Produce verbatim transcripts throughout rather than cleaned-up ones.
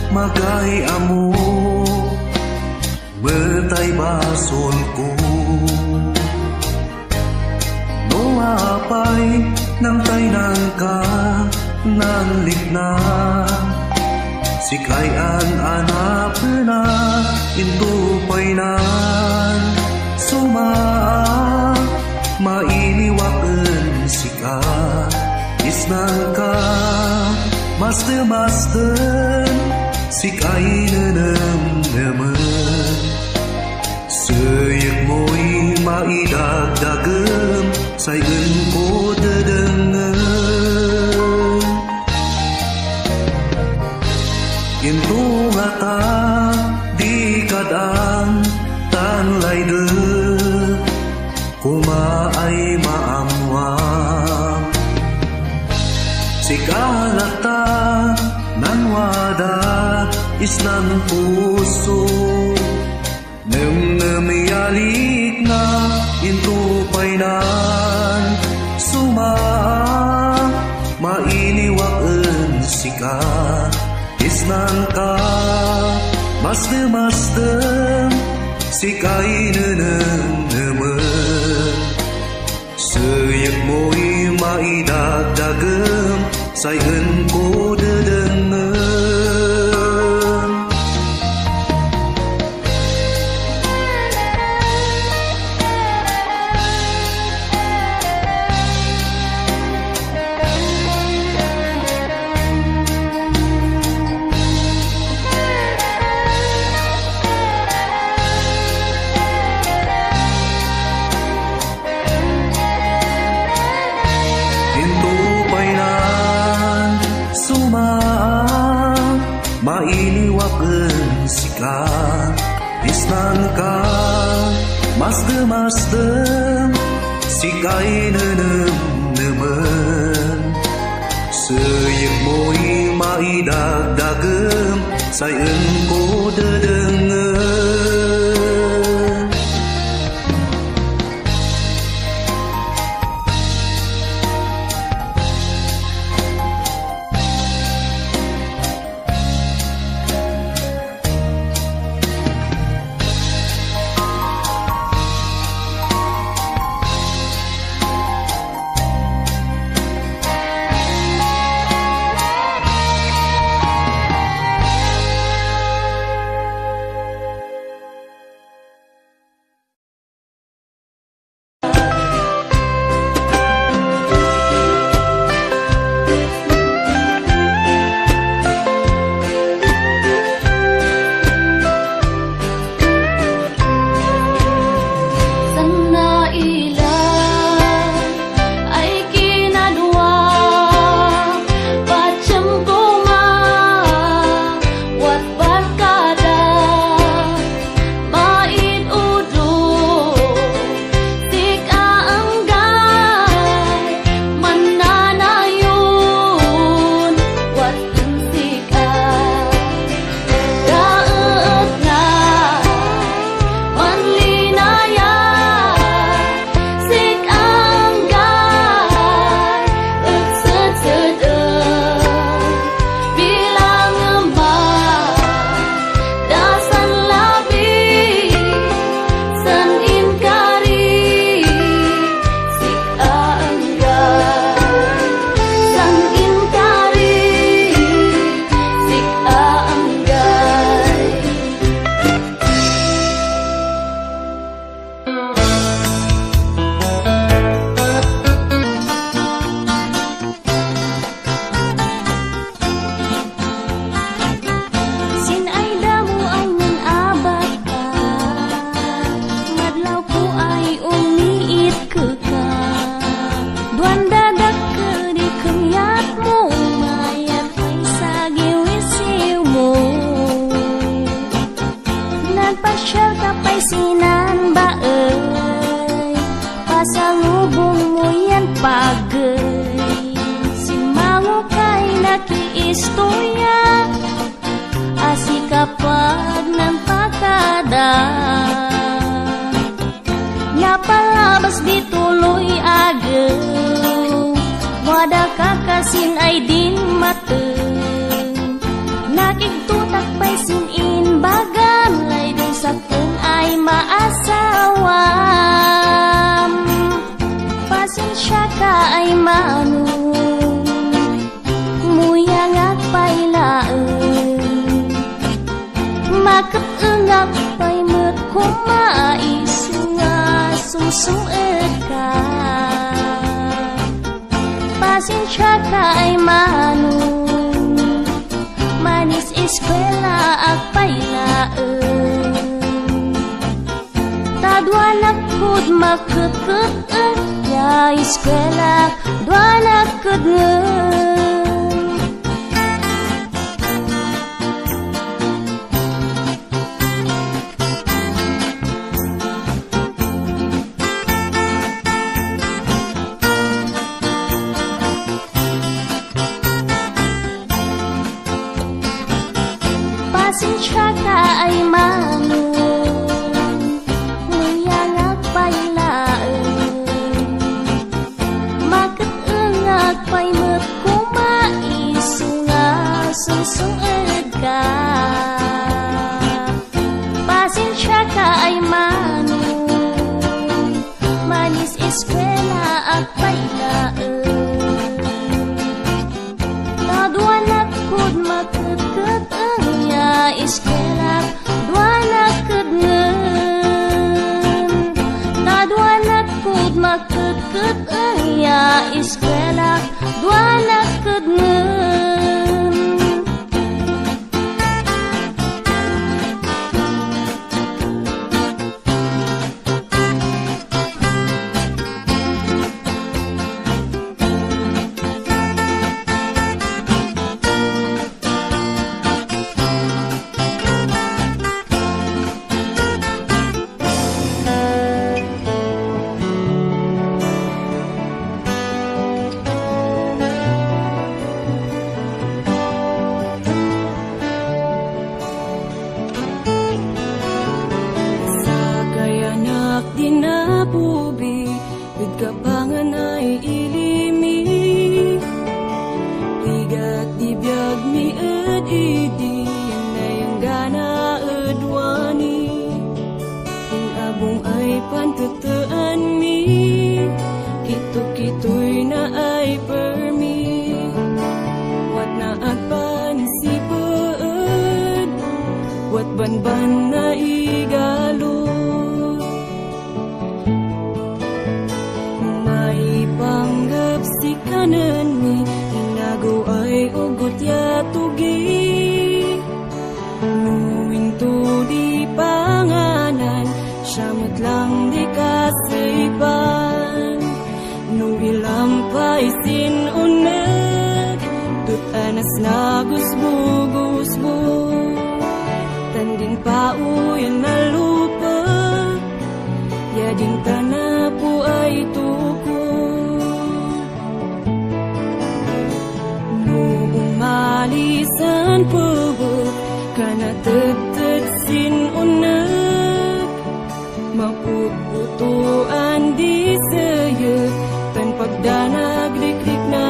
magay amo betay basolku no apay nang tainang ka nanlik na sikayan anak na intupay nan sumaa mainiwakan sika isnang ka master master sikay nanam naman sayak mo'y maidagdagam sayan ko dadangan Ginto nga ta di kadang tanlay de kumaay maamwam sikalata nanwada isnan puso namnamiyalik na intupay nan suma mainiwakan sika isnan ka master master sikay nanang naman sayak mo'y maidagdagam sayan ko dadangan mainiwakan sika isnan ka master master sikay nanam naman sayak mo'y maidagdagam sayan ko dadangan kapag nampakada napalabas di tuloy agaw wada kakasin ay din mateng nakiktutak sakun ay maasawam. Pasensya ka ay manong, muyang at pailaan. Makatungap pa'y mo't kumaisunga sumsued ka. Pasensya ka ay manong, manis eskwela at pailaan. Tadwanak kud makukut ya eskwela dwanak kud ngen. Pasensya ka ay manong, muyang at pailaan. Makatungag pa'y mo't kumaisunga sumsued ka. Pasensya ka ay manong, manis eskwela at pailaan. Tadwanak kud makukut eskwela dwanak kud ngen. Tadwanak kud makukut ya eskwela dwanak kud ngen. Dinapubi, with kapangan ay ilimi. Rigat di biyag mi ed idi, yan na yung gana edwani. Yung abong ay pantutuan mi, kitu-kituy na ay permi. Wat na at pansipaed, wat ban-ban na igalo. Panggap si kanan mi, inago ay ugot ya tugi. Nuwing to di panganan, siyamot lang di kasaypan. Nuwilampay sinunag, tutanas na gusbo-gusbo. Tanding pauyan na lupa, yading tanapo ay tuko. Malisan pagod kana tetad sinunag, maputputuan di sayag tan pagdanag rikrik na.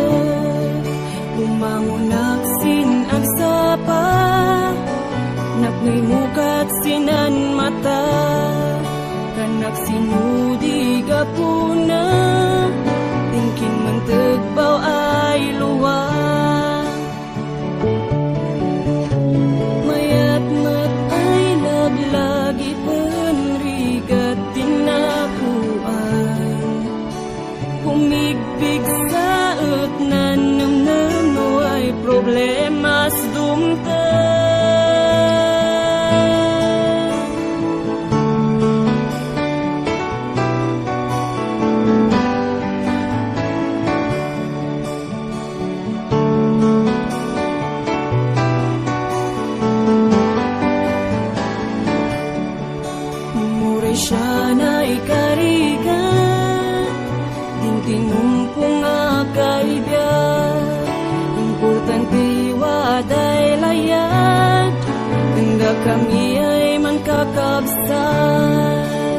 Umangunak sin agsapa, napnoy mukat sinan mata. Kanak sinudi gapuna, tingkin mentagbaw ay luwa. Lagi penrigat dinakuan, humigbig saot na nem-nem ay problemas dumtan. Siya na ikarigan, tintinumpong akaibyan. Importante waday layad, hangga kami ay magkakabsat.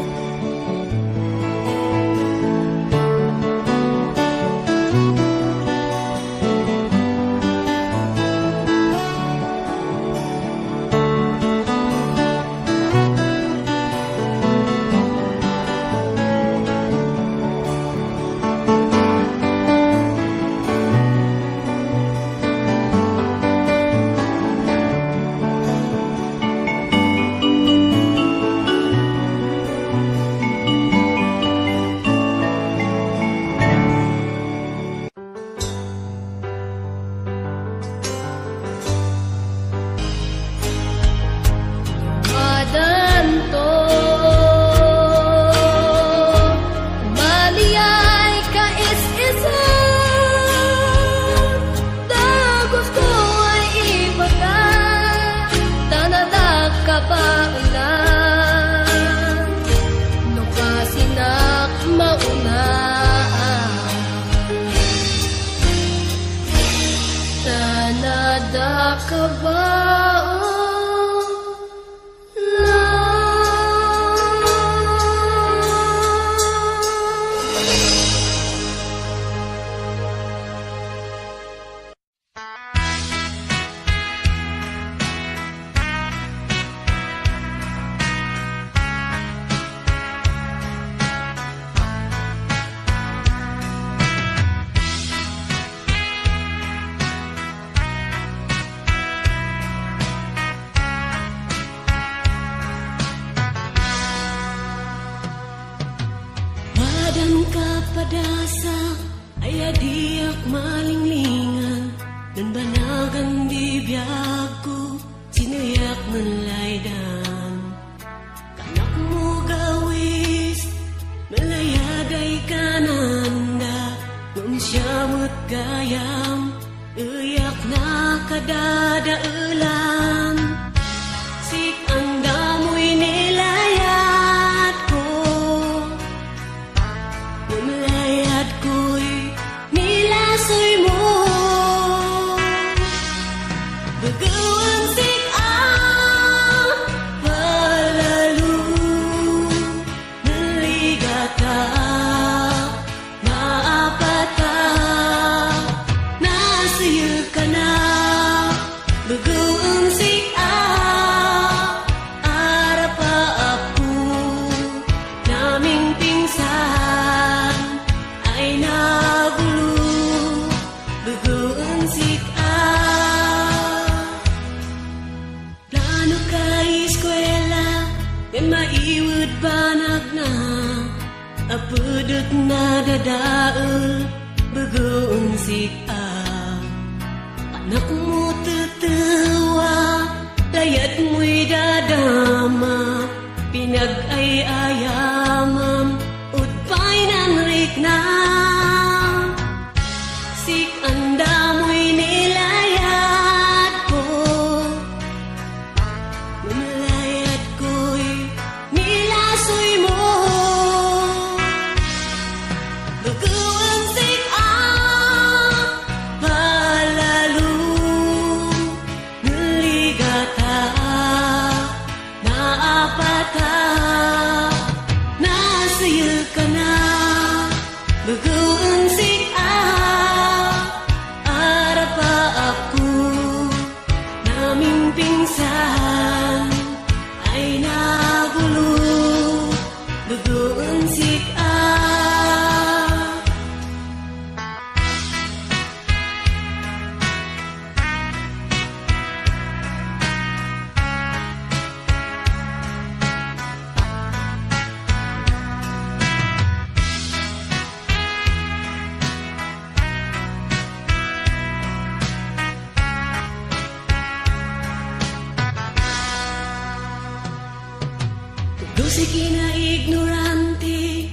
Sige na ignorante,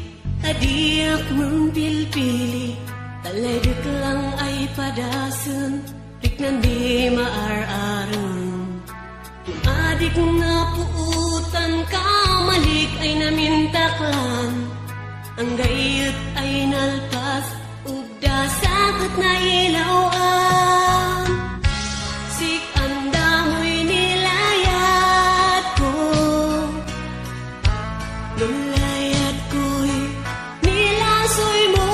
adiak mempil-pili, taledek lang ay padasan, riknan di maar-aran. Adik na puutan, kamalik ay namintaklan, ang gayet ay nalpas, ugda sakot na ilawan. Sik andamoy nilayat ko, lulayat ko'y nilasoy mo.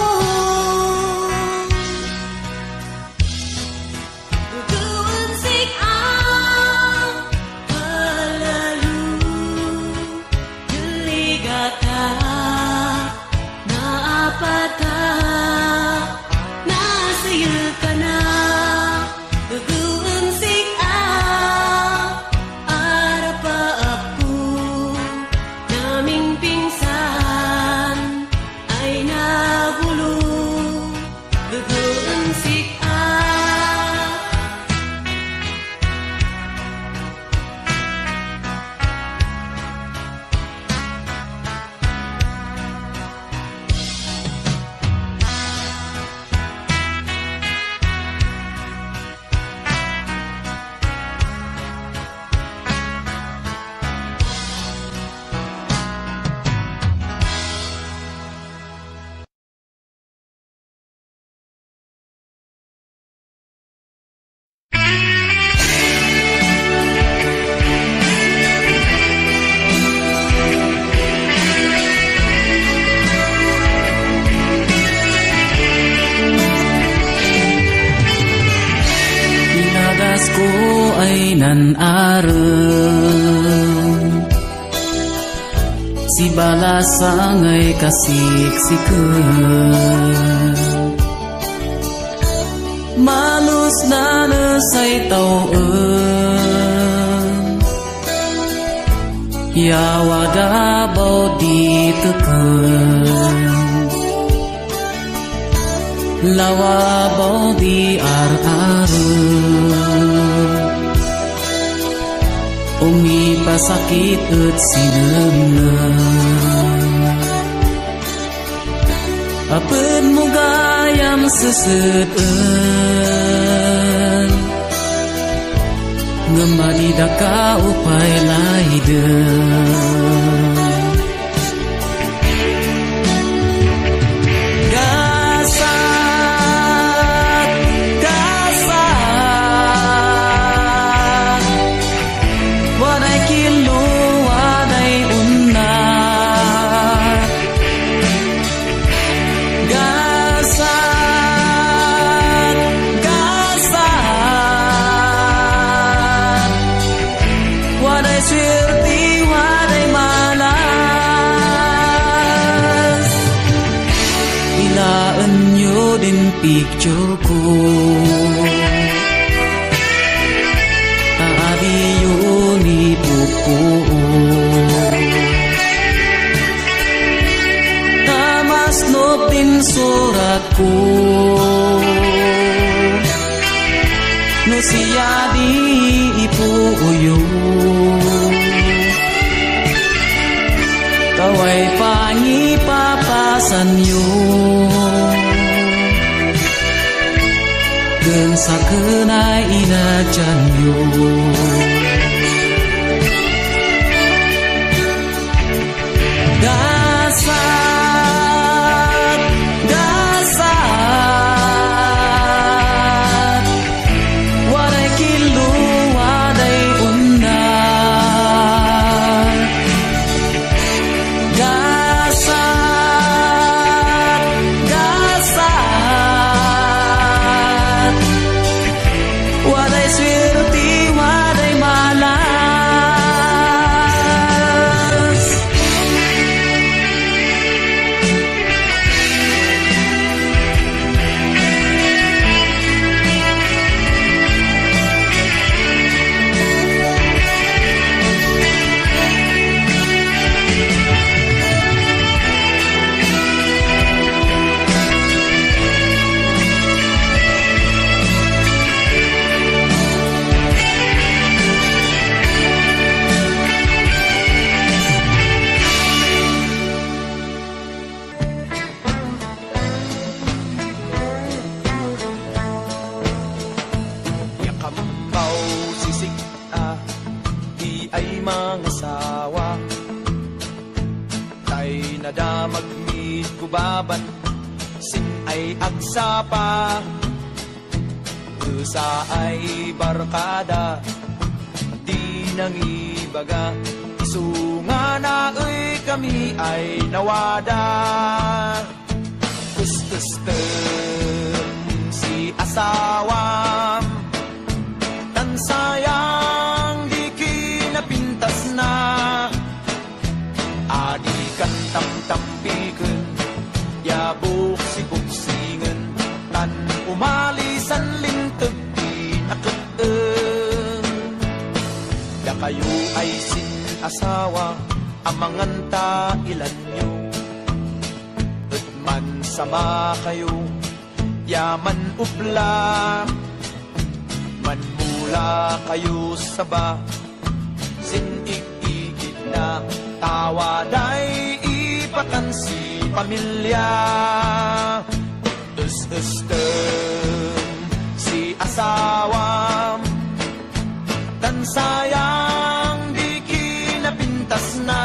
Duguan sik ang palalu, deligata, naapata, nasaya ka na. ay nanareng si balasangay kasiksikan malus na nasay tauan yawa dabaw di teken lawabaw di ar-areng umi pasakit et sineuneuh apeun mugayam seseueun ngemadi daka upay laideung picture ko taadiyo ni buko tamas nopin surat ko no siya di ipuyo kaway pangipapasan yun gen sakena ina janyo dasar dasar wadai kilu wadai undar dasar dasar wadai swirti wadai malas yakambaw sisig ah di ay mangasawa tay nadamag ni kubaban sin ay agsapa usa ay barkada di nangibaga isunga na ay kami ay nawada ustustem si asawam tan sayang di kinapintas na adi kan tam-tampikeun yabuk si buksingen tan umalisan linteg di nakeun da kayo ay sin asawa amangan ta ilan nyo et man sama kayo yaman ubla man mula kayo saba sinig-igid na tawaday ipatan si pamilya us-ustem si asawam tan sayang di kinapintas na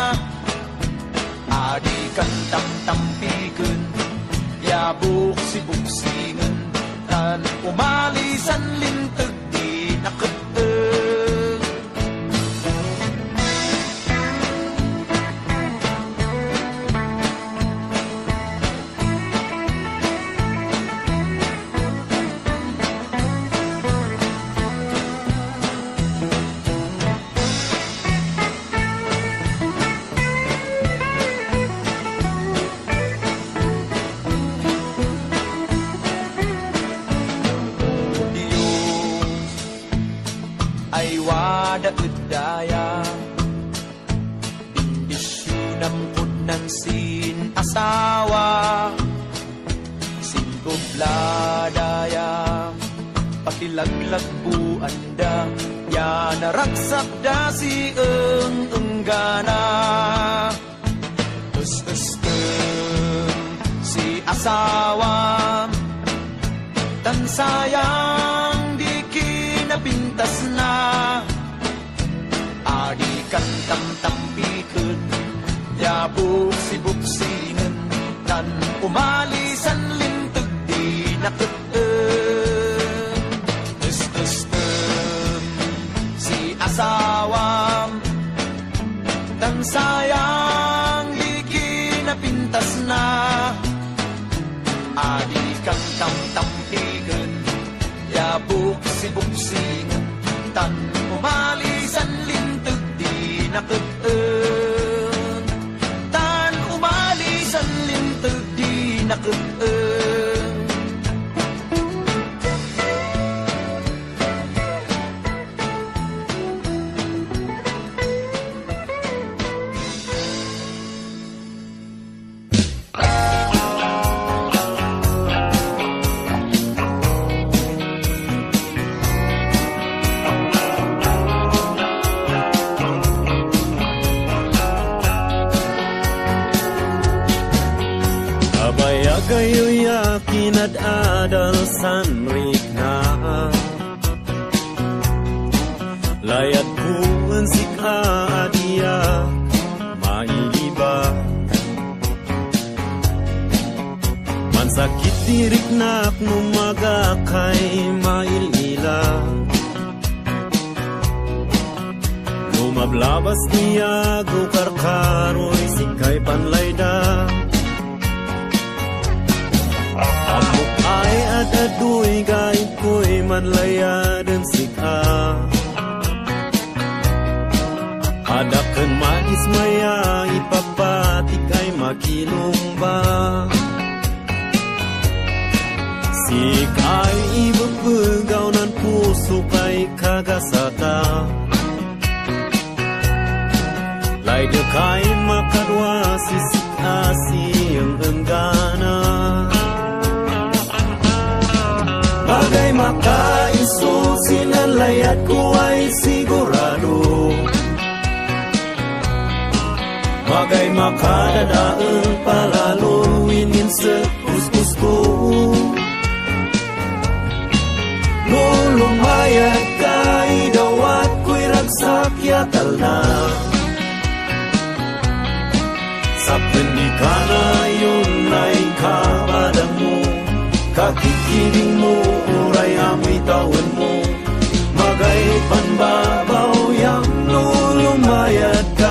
adi kan tam-tampikeun yabuk si buksingen tan umalisan linteg di nakeun ladaya pakilaglag bu anda ya naraksak da si eng enggana us us si asawa dan sayang di kinapintas na adikan tam tampikun ya buksi-buksingen dan umalisan lintag di naketen us us si asawa dan sayang di kinapintas na adikan tam tampikun ya buksi-buksingen tan umalisan lintag di naketen tan umalisan lintag di naketen. Kayo yakin at adal sanrik na layat kuan sika adia mailiba mansakit dirik nak numaga kay mailila lumablabas niya gukarkaroy sikay panlayda amok ay at aduy gait ko'y manlaya dan sika adakan mais maya ipapatik ay makilumba sikay ibabegaw nan puso kay kagasata layda kay makadwa sisikasi ang enggana bagay makaisusin ang layat ko ay sigurado bagay makadadaan palalo winin sa kuskus ko lulumayat kay dawat ko'y ragsak yatal na sa pendikana yun ay kabadang mo kakikiling mo, uray amoy tawan mo magay panbabaw yang lulumayat ka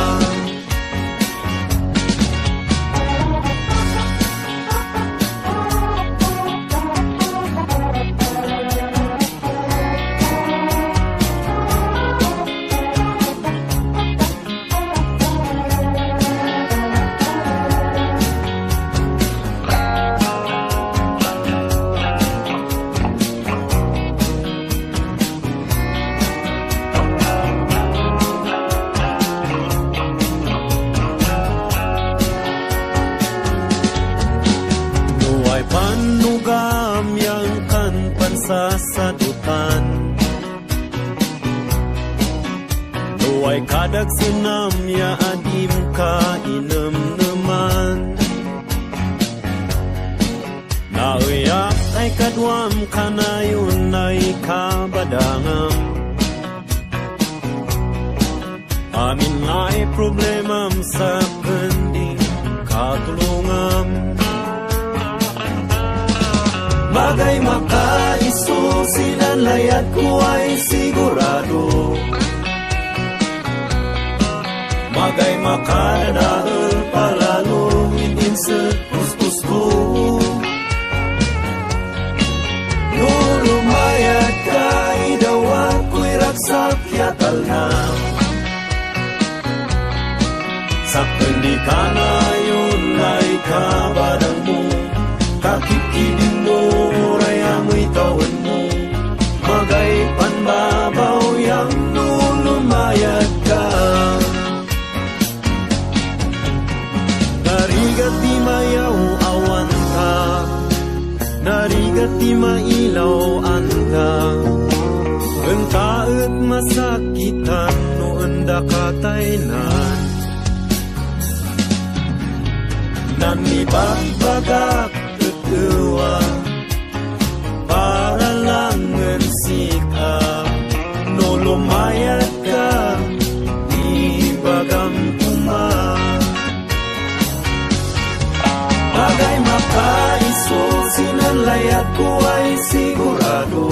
sasadutan luway kadag sinam ya adim ka inem naman nauyak ay kadwam kanayon ay kabadangam amin ay problemam sa pending katulungam bagay makaisusin ang layat ko ay sigurado bagay makadadaan palalo winin sa kuskus ko lulumayat kay dawat ko'y ragsak yatal na sa pendikana yun ay kabadang mo kakikiling mo, uray amoy tawan mo magay panbabaw yang lulumayat ka narigat di mayaw awan ka narigati mailaw anta entaet masakitan no enda katainan nani bagbagak tetewa para langen sika no lumayat ka di bagam tuma bagay makaiso sinanlayat ko ay sigurado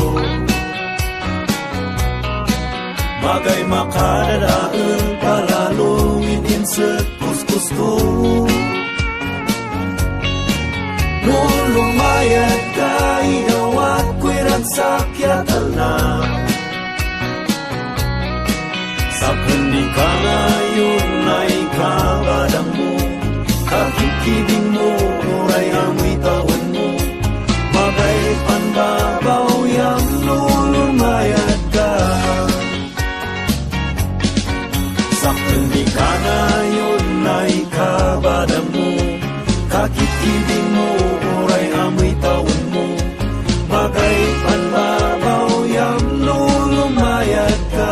bagay makadadaan palalo within set gusto no lumayat ka inawat ko'y ragsakyatal na sa hindi ka na yun ay kabadang mo kakikibing mo uray amoy taon mo magay panbabaw yang no lumayat ka sa hindi ka na yun ay kabadang mo kakikibing mo uray amoy taon mo magay panbabaw yang no lumayat ka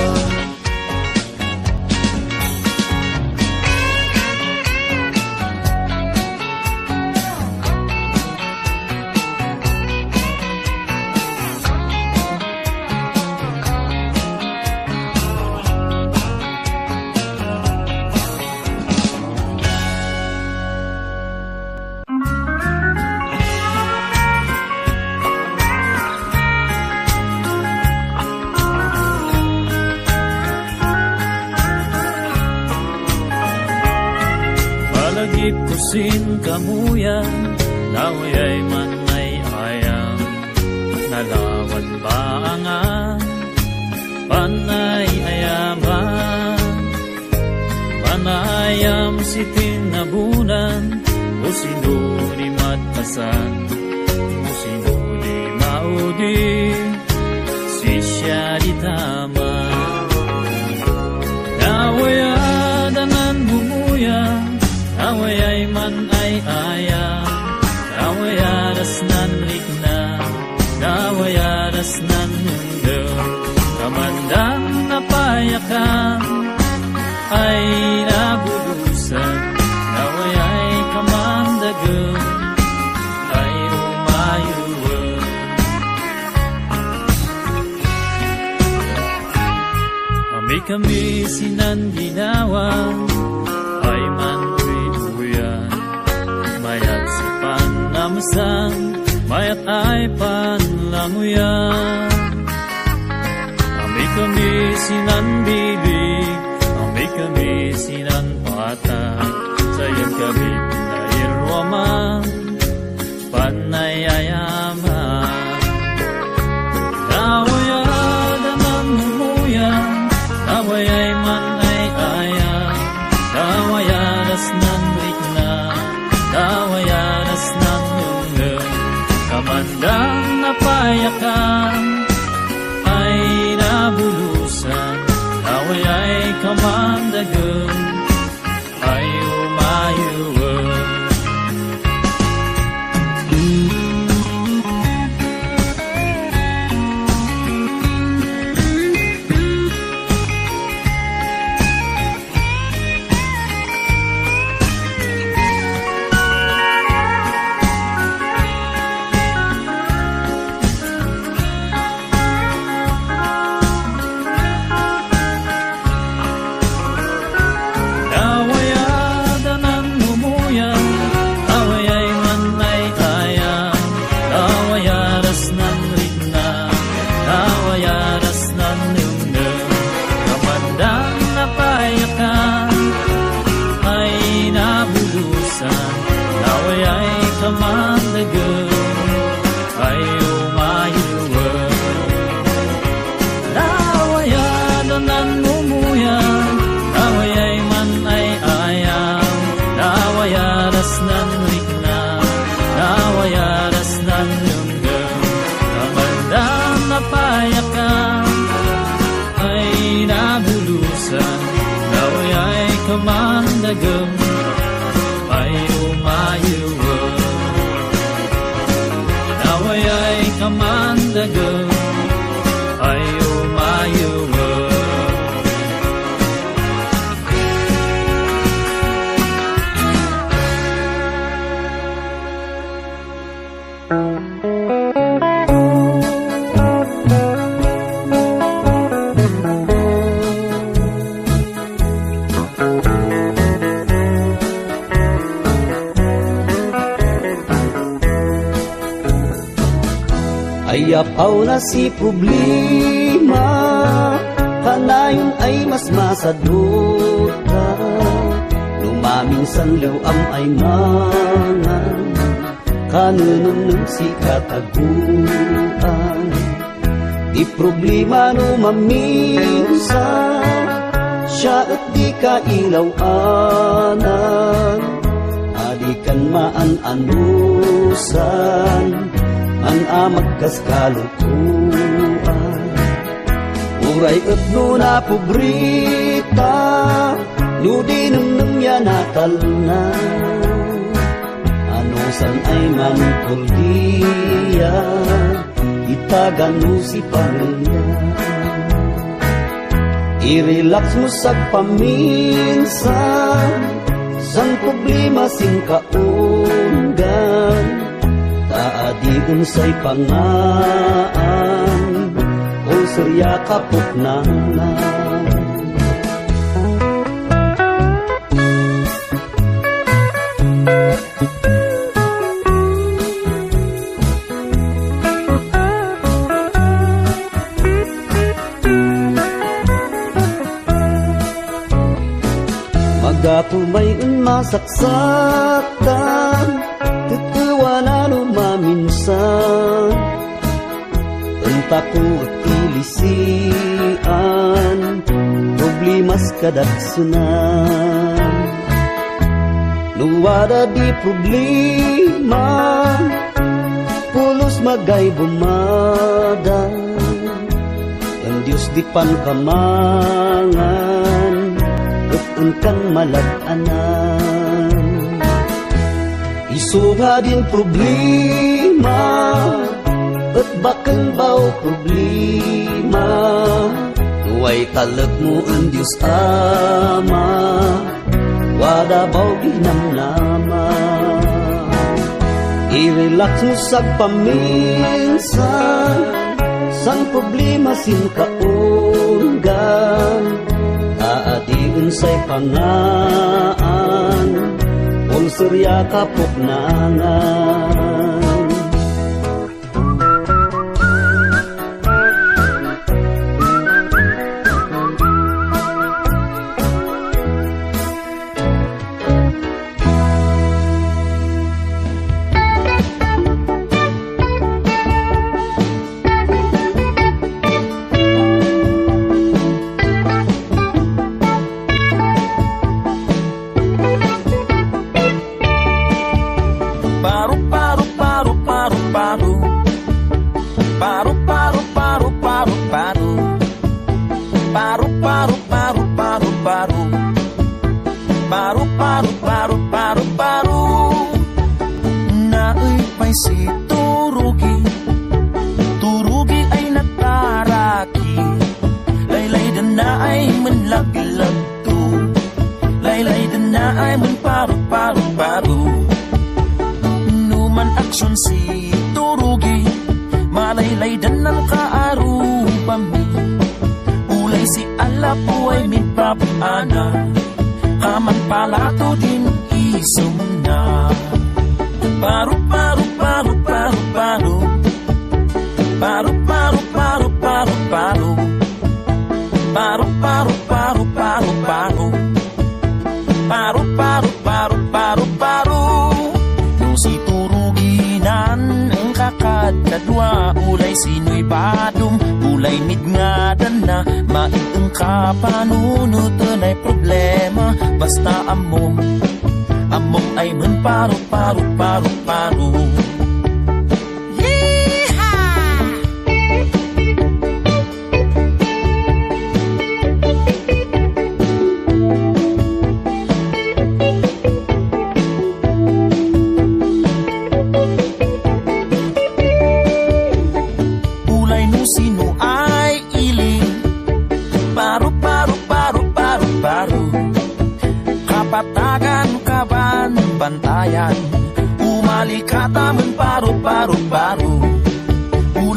Ipkusin kamuyan, nawayay man ay ayam, nalawan baangan, panay ayaman, panayam si tinabunan, o sinuli matpasan, o sinuli maudi, si siya di tama. Nawayadanan bumuyan, awayay man ay aya, awayaras nan ligna, awayaras nan mundo, kamandang napayakan, ay nabulusan, awayay kamandagan, ay umayuwan. Kami-kami sinandinawan, ay man mayat si panlamusan, mayat ay panlamuyan. Kami-kami sinanbilig, kami-kami sinanpatag, sayang kami pinairwaman, panayayaman. Nawayadan ang mumuyan, nawayay man ay aya, nawayadas ng rikna, nawayaras ng mundo, kamandang napayakan, ay nabulusan, nawayay kamandagan, ay umayuwan. dawayay kamandaga ay umayuwa. Ayapaw na si problema, kanayon ay mas masadota. Lumaming sanlaw am ay mangan, kanunong si kataguan. Di problema no maminsan, siya at di kailawanan. Adikan maan-anusan, ang amagkas kalutuan. Uray at no na pobrita, no di nung yan natalnan. Ano san ay mangkuldiya, itagan mo si pamilya. I-relax mo sa paminsan, sang problema sing kaunggan. Taadi unsay pangaan, o surya kapok nanan. Magatumay un masaksatan, tutuwa na lumaminsan. Enta ko at ilisian, problemas kadaksunan. Nuwada di problema, pulos magay bumada. Ang Diyos di pankamangan, at kang malatanan. Isuha din problema, at bakal baw problema. Nuway talag mo ang Diyos Ama, wada baw ginamnama. I-relax mo sa paminsan, sang problema sin kaunggan. Taadi unsay pangaan, ol surya kapok nangan.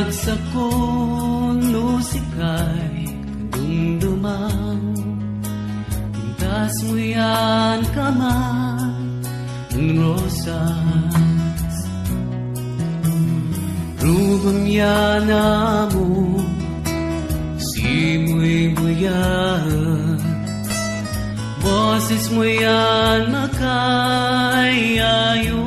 Pagsakon lusikay dumdumang pintas mo yan kamay ng rosas rubang yana mo simoy buyan boses mo yan makayayo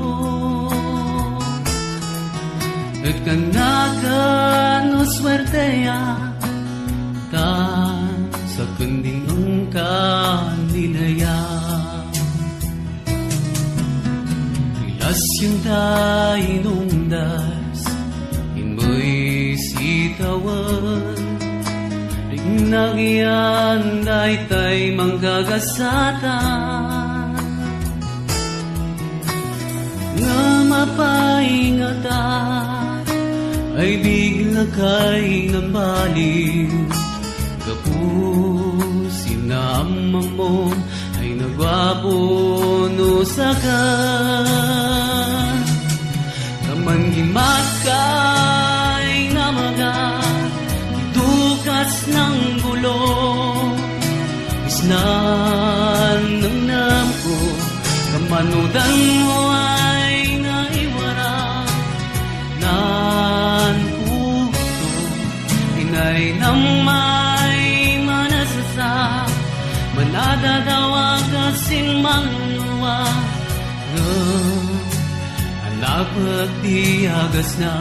at kanagan o swerte ya tan sa kunding ang kanilaya relasyon tayo inundas inmoy sitawan rignagian day tay manggagasatan nga mapaingatan ay bigla kay nambaliw kapos sinamang mo ay nagwapo no saka kamanghimat kay namaga dukas ng gulo isnan ng namko kamanudan mo ay naiwara nan puso inay nang may manasasa manadadawa kasing manluwa anak pagdiagas na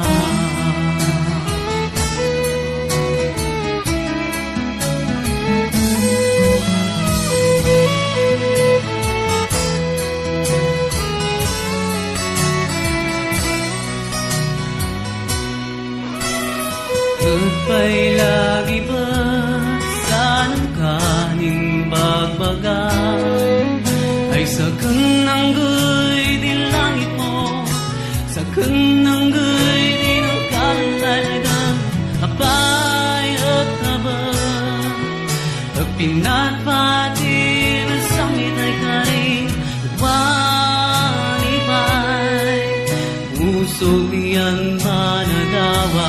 Pa'y lagi ba sa ng kaning bagbagay ay sa kananggoy din langit mo sa kananggoy din ang kalalagang apay at habang pagpinatpati ng sangit ay karing panipay usog niyan managawa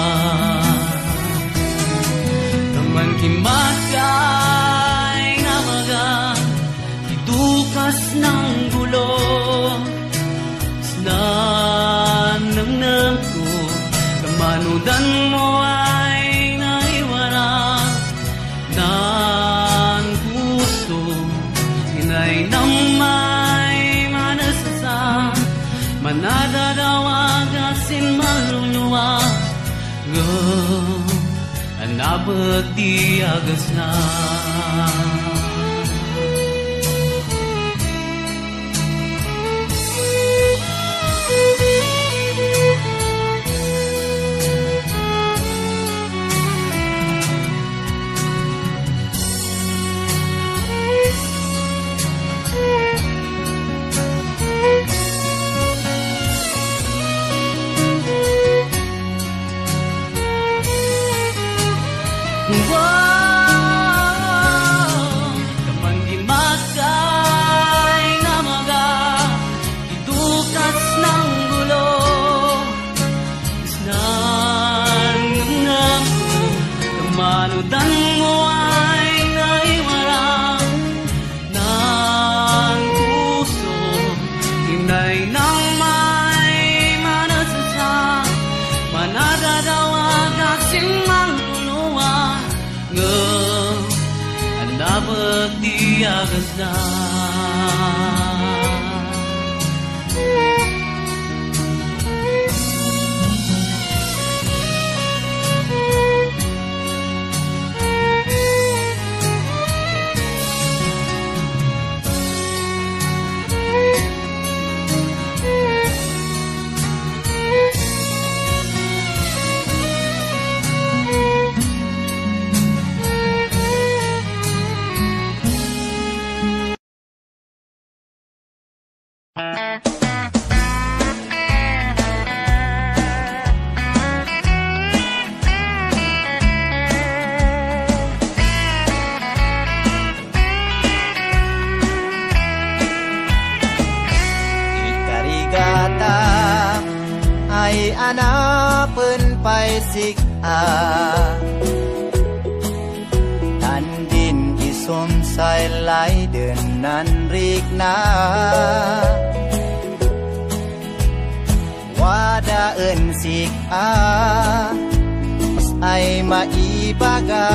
Himatay na maga idukas ng gulo Isnan ng nangko kamanudan mo ay naiwara ng puso inay nang may manasasa manadadawa kasin maluluwa Nabag di agas na Diagas na ทันดินอีสมใส่ไหลเดินนั้นรีกนาว่าดาเอินสิกอาไอมาอีบากา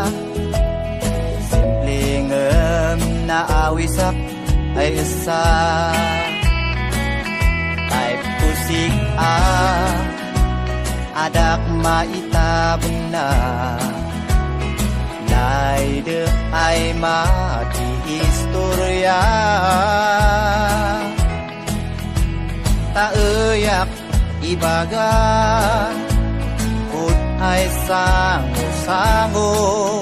สิเพลงเอิมนาอาวิสักไอสาไอผู้สิกอาadak maita buna naide ay mati istorya taeyak ibaga put ay sango sango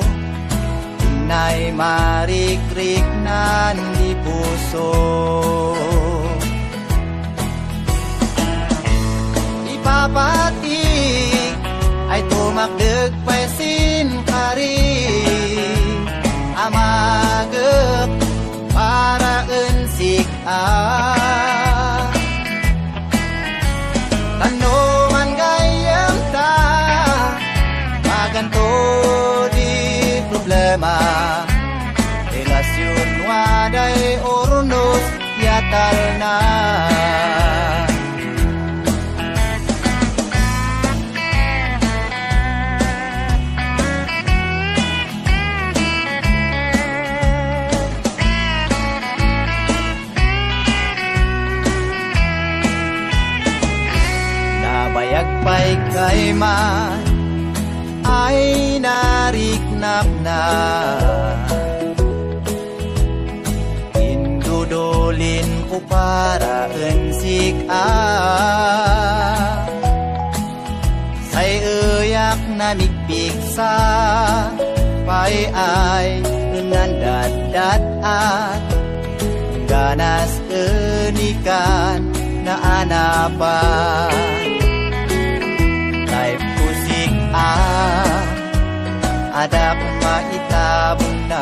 nay marikrik nan di puso ipapati ay tumakdeg pa'y sinkari amagep para ensik a tanoman gayam ta maganto di problema relasyon waday ornos yatal na Bayagpay kay man ay nariknap na indudulin ko para ensik a say uyak na migpigsa pay ay nandadat at ganas unikan na anapan pusik a adak maitabong na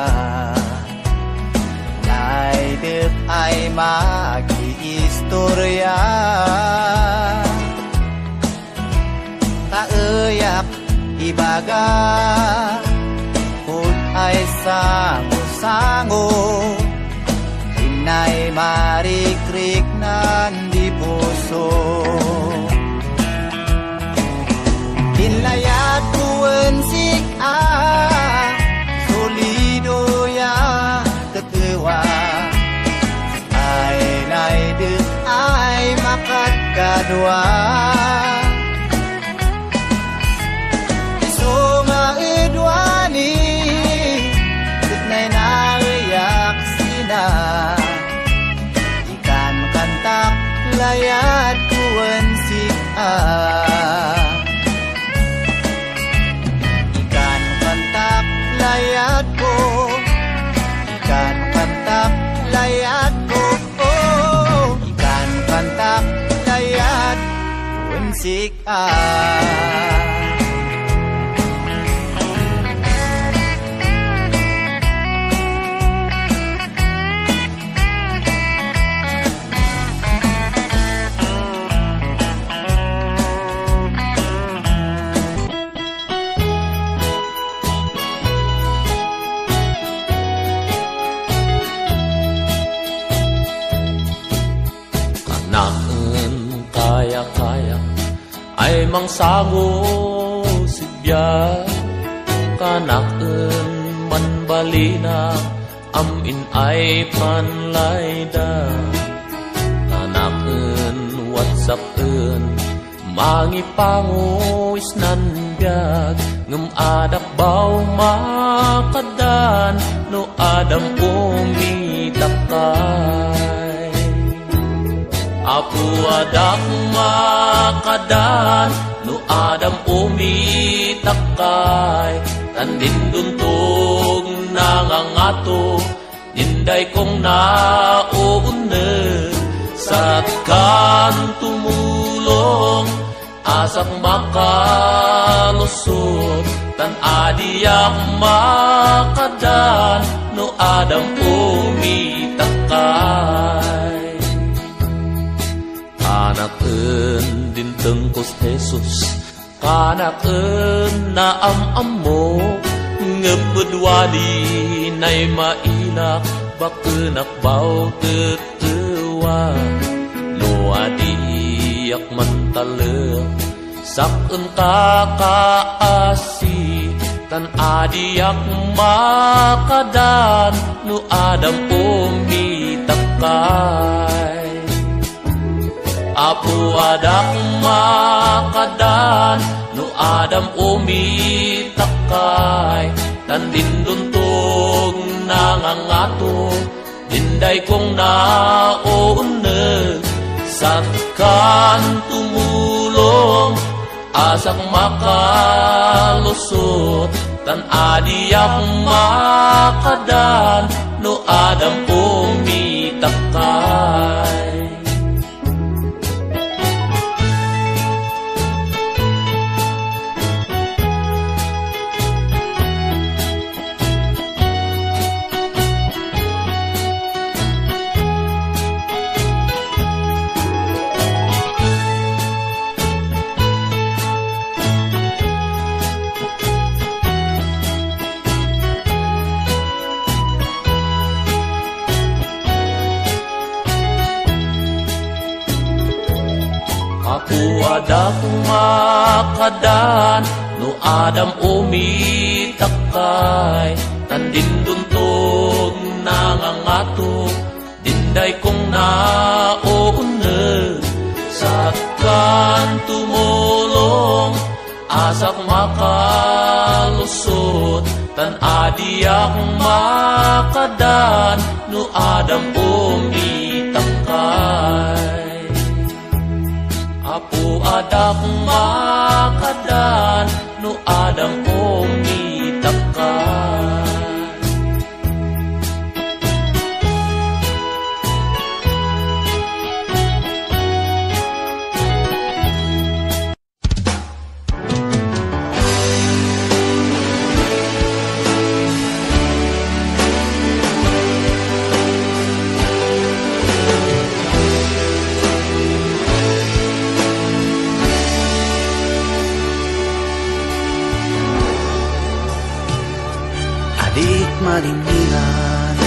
naidip ay mag-iistorya taeyak ibaga kung ay sango-sango inay marikrik nan di puso Inlayat kuwen sik a solido ya ketewa ay naidek ay makat kadua iso maedwani tutnay naiyak sina ikan kantak layat kuwen sik a layat ko ikan kantak layat ko oh ikan kantak layat unsik ah ay mangsango sibya kanaken manbalina amin ay panlayda kanaken whatsappen mangipangois nan biag ngem adak baw makadan no adam umitakay apu adak makadan no adam umitakay tandin duntog nangangato ninday kong nauunne satkan tumulong asak makalusot tan adiyak makadan no adam umitakay anaken din tengkos Jesus Kanaken na am-amo ngepedwadi nay mailak bakenak bau tetewa no adiak mentalek saken kakaasi tan adiak makadan nu adam umi takai apu adak makadan nu adam umi takai tan dinduntog nangangato dinday kong naone satkan tumulong asak makalusot tan adiak makadan no adam umi takai Aku adak makadan no adam umi takai tan dinduntog nangangato dinday kong naone satkan tumulong asak makalusot tan adiak makadan no adam umi takai apu adak makadan no adam umi takai Malinginan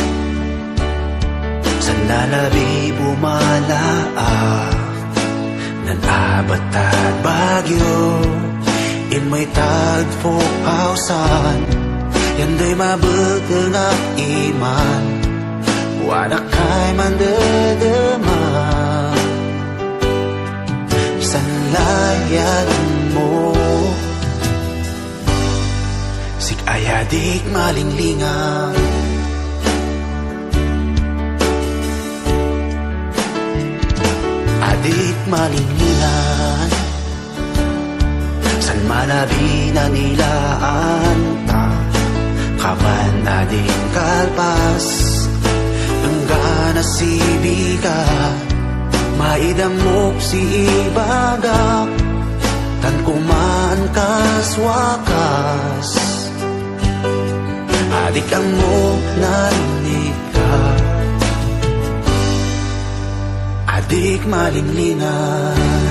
sa lalabi bumalaak nan abat at bagyo in may tagpo pausan yanday mabuteng at iman wadak kay mandadama san layan mo ayadik malinglingan adik malinglingan san malabi na nilaan ta kaman adik kalpas enggana si bika maidamok si ibagak tan kuman kaswakas adik ang mo narinig ka adik malinglingan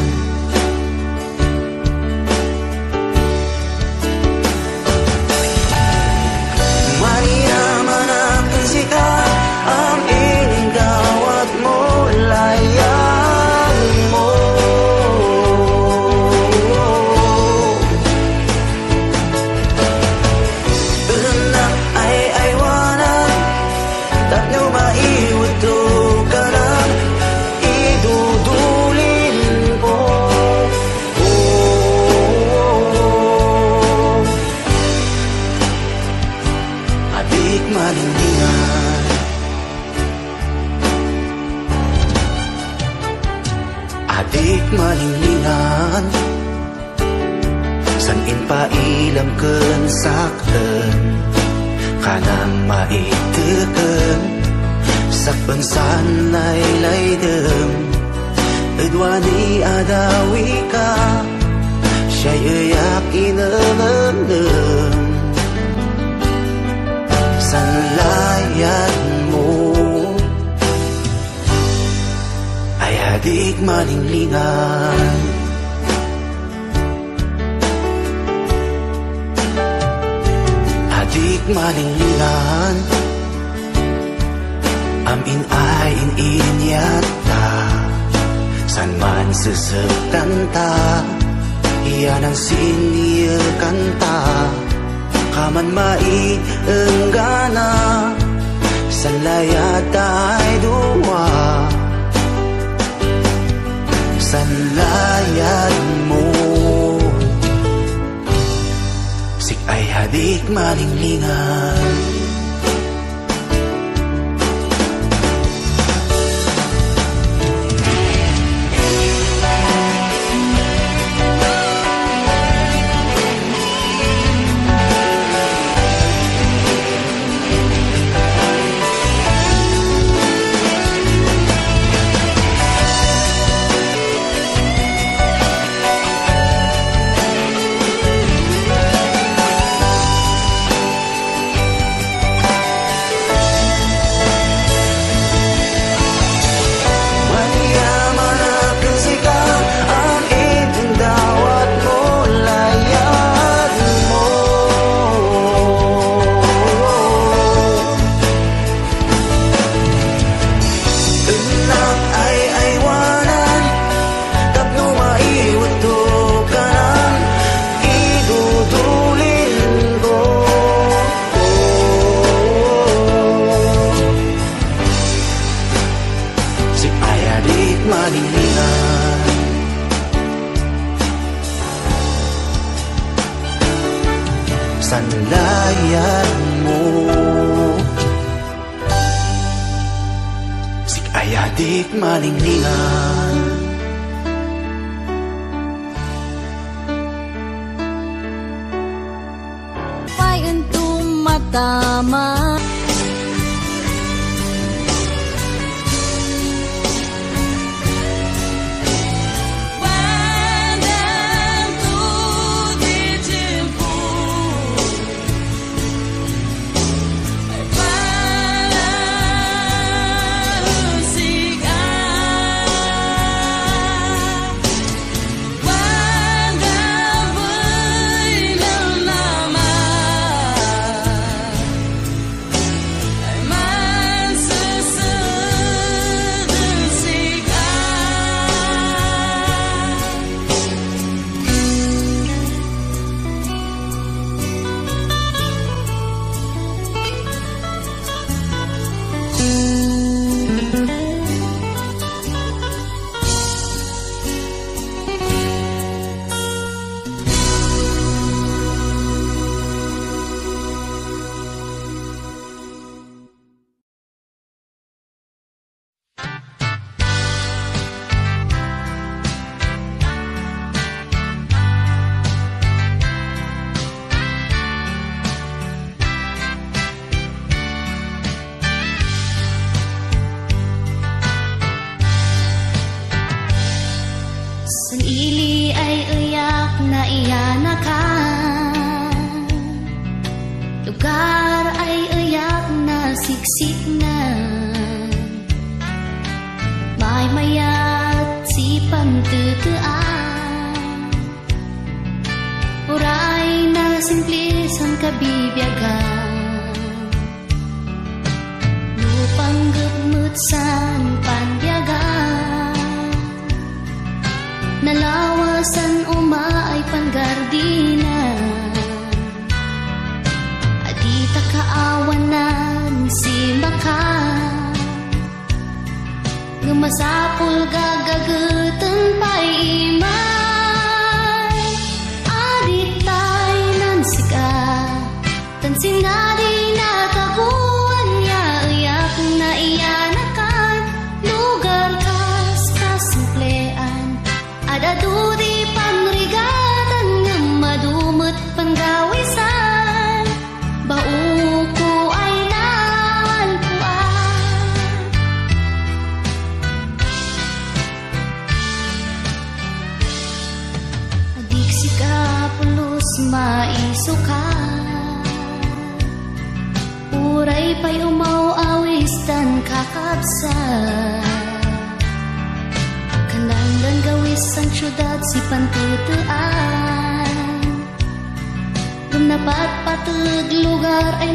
maniyaman ang sikat ang ining gawat mo layan mo malinglingan san inpailam ken sakten kanang maiteken sakben san laylaydem edwani adawi ka siya'y iyak inengendem san layan mo ay adik malinglingan malinglingan Amin ay ininyata San man sesegdan ta Iyan ang sinir kanta Kaman maienggana San layat ay dua San layat mo Sik ay hadik malinglingan Sanlayan mo Sik ayadik malinglingan Payan tumatama Masapul gagagutan pa'y imay Adik tay nansika Tansin na di nakakuan niya Iyak na iyanakan Lugar kas kasumplean Adadu di panrigatan Ng madumot panggawisan Bauko ay maisuka Uray pa'y umaw-awis tan kakabsa Kananggan gawis ang syudad si pantutuan Tumnapat pateg lugar ay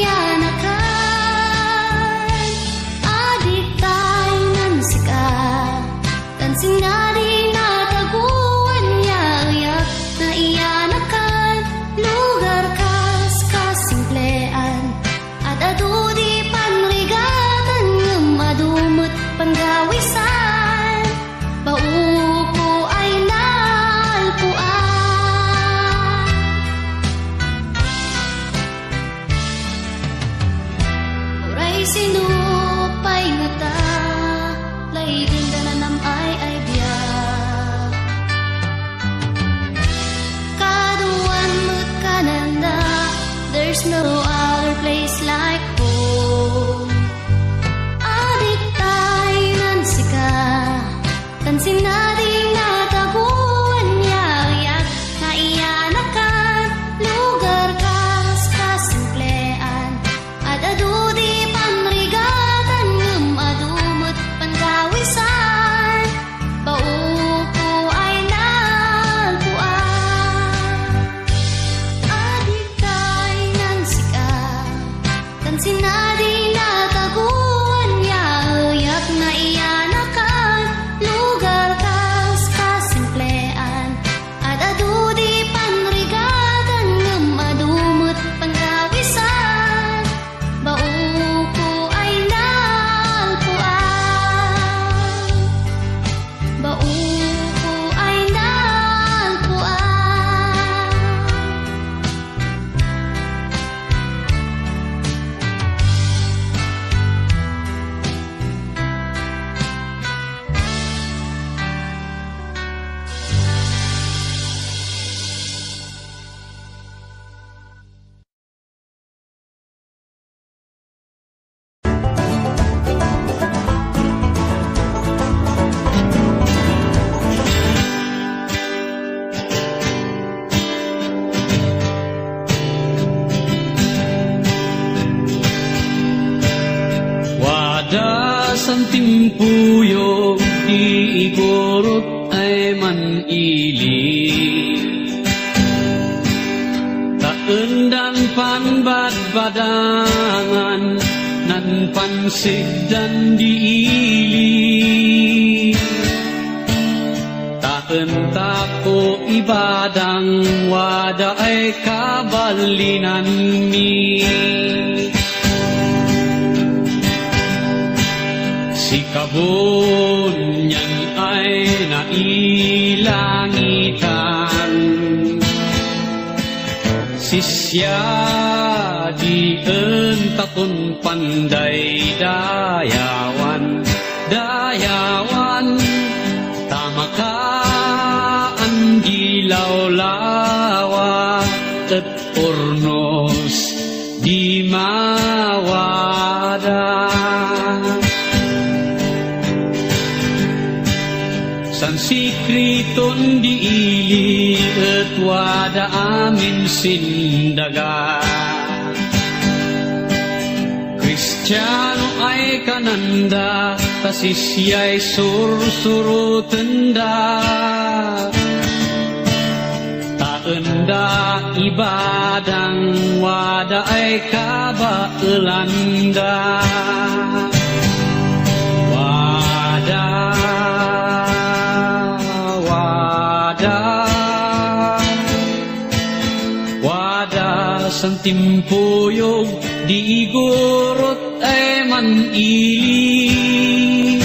naiyanakan. Adik tayo nansika, tansin na di nataguan niya uyak naiyanakan. Lugar kas kasimplean at adu di panrigatan ng madumot panggawisan. Bauko ay nalpuan. Uray sinupay ngata, laigin ka na nam ay ay biyak. Kaduan mo't kananda, there's no other place like home. Adik tayo nansika, tansin na di nataguan niya uyak naiyanakan. Lugar kas kasimplean at adu di panrigatan ng madumot panggawisan. Bauko ay nalpuan. Adik tayo nansika, tansin na di nataguan niya uyak naiyanakan. Lugar kas kasimplean at adu di panrigatan ng madumot panggawisan. Bauko ay nalpuan. Bauko ay nalpuan. Wadas ang timpuyog di igorot ay manili. Taendan panbadbadangan nan pansigdan diili. Taen tako ibadang wada ay kabalinan mi. Si kabon yan ay nailangitan. Sisya di entakon panday dayawan. Dayawan tamakaan gilawlawa at ornos di mawada. San sikriton diili at wada amin sindaga. Kristiyano ay kananda, kasisiya'y sursurutanda. Taenda ibadang wada ay kabaelanda. Wada sang timpuyog di igorot ay manili.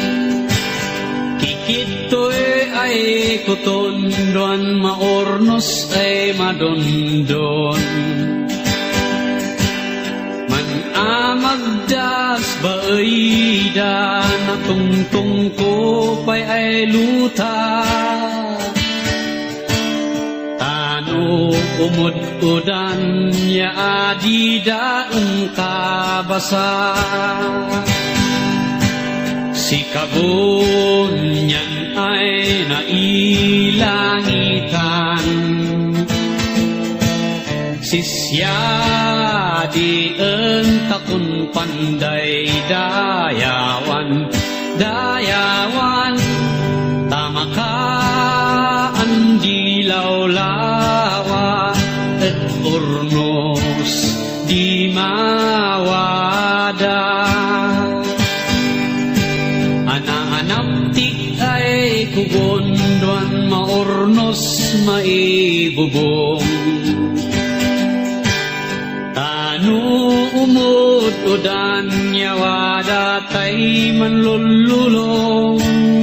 Kikitoy ay kutondon, maornos ay madondon. Man amagdas baida na tungtung ko pa'y ay luta. Umud-udan ya adida engkabasa. Si kabon yan ay nailangitan. Sisya di entakun panday dayawan. Dayawan tamakaan dilawlawa at mawada. Anak-anak tik ay kugunduan maurnos maibubong. Tanu umut udan yawada tay manlululong.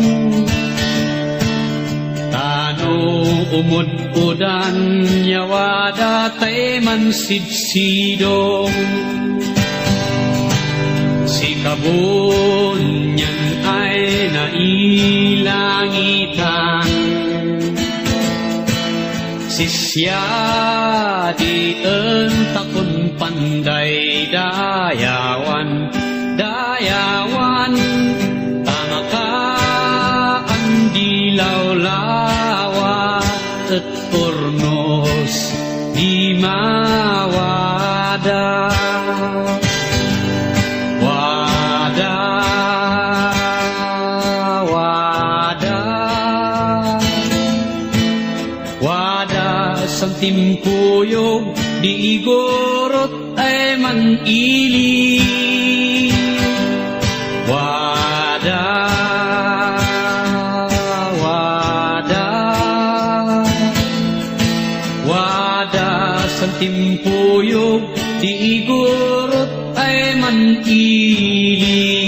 Tanu umut udan yawada tay mansidsidong. Si kabunyan ay nailangitan. Sisya di entakun pandai dayawan, dayawan tamakaan di laulawa et purnos di mawada. Wada, wada, wada santimpuyog di igorot ay manili. Wada, wada, wada santimpuyog di igorot ay manili.